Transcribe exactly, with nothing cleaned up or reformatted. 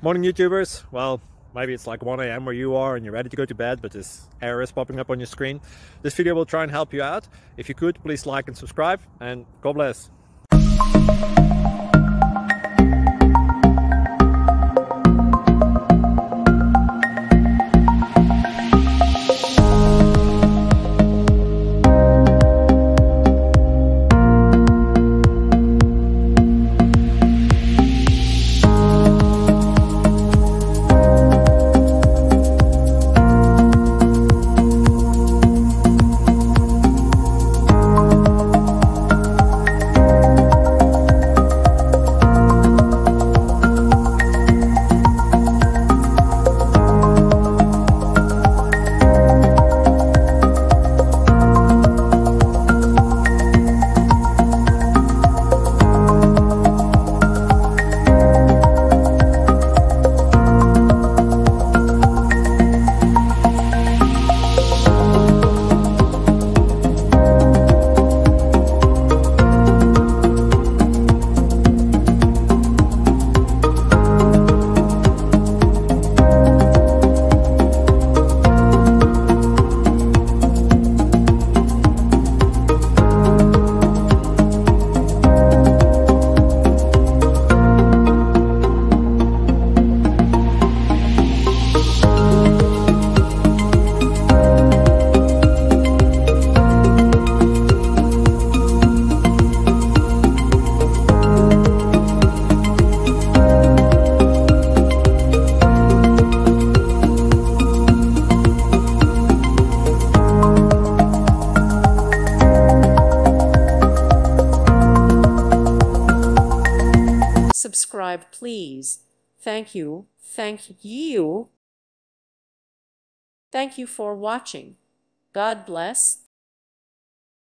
Morning YouTubers. Well, maybe it's like one A M where you are and you're ready to go to bed, but this error is popping up on your screen. This video will try and help you out. If you could, please like and subscribe, and God bless. Subscribe, please. Thank you. Thank you. Thank you for watching. God bless.